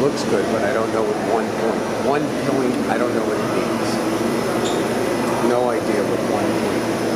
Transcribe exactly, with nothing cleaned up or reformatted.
looks good, but I don't know what one point. One point, I don't know what